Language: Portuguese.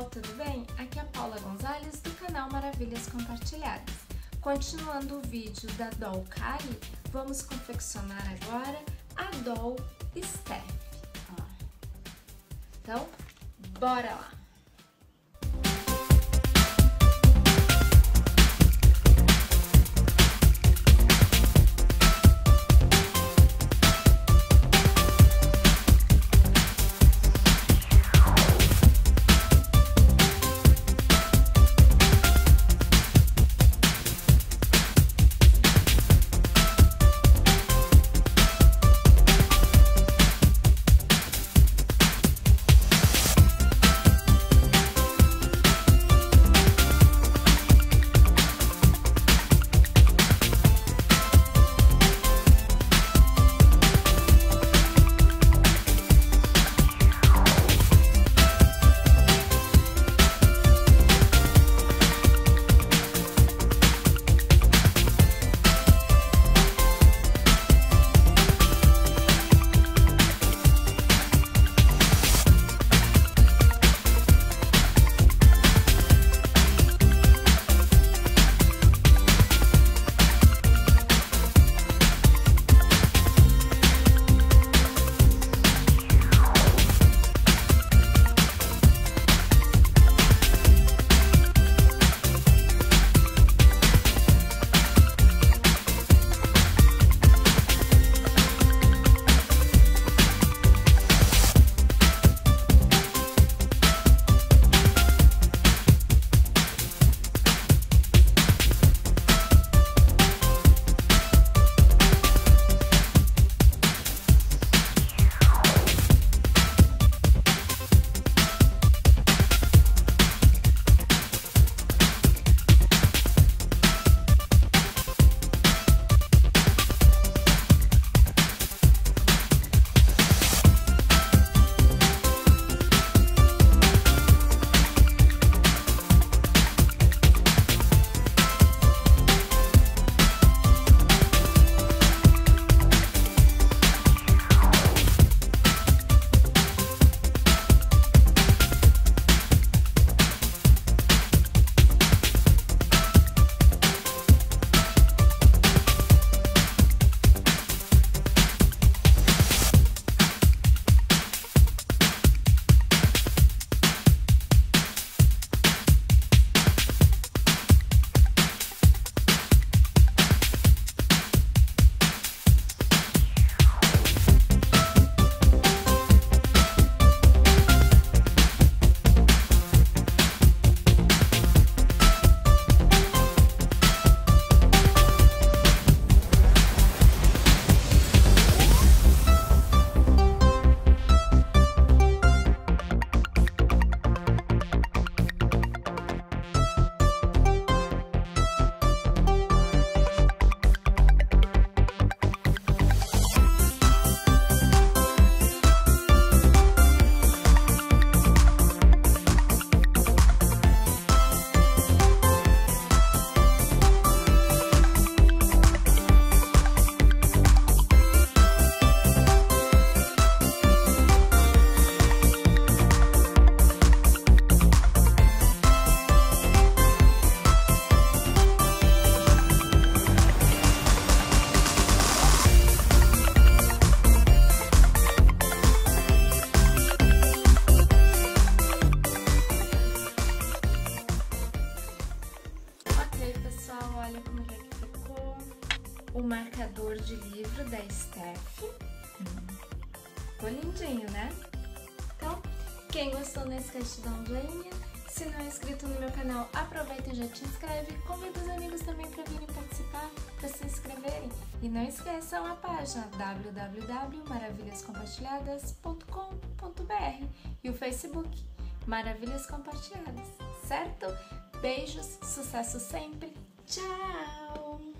tudo bem? Aqui é a Paula Gonzalez do canal Maravilhas Compartilhadas. Continuando o vídeo da doll Kali, vamos confeccionar agora a doll Steph. Então, bora lá! Olha como é que ficou o marcador de livro da Steph. Ficou lindinho, né? Então, quem gostou, não esquece de dar um joinha. Se não é inscrito no meu canal, aproveita e já te inscreve. Convida os amigos também para virem participar, para se inscreverem. E não esqueçam a página www.maravilhascompartilhadas.com.br e o Facebook Maravilhas Compartilhadas, certo? Beijos, sucesso sempre! Tchau!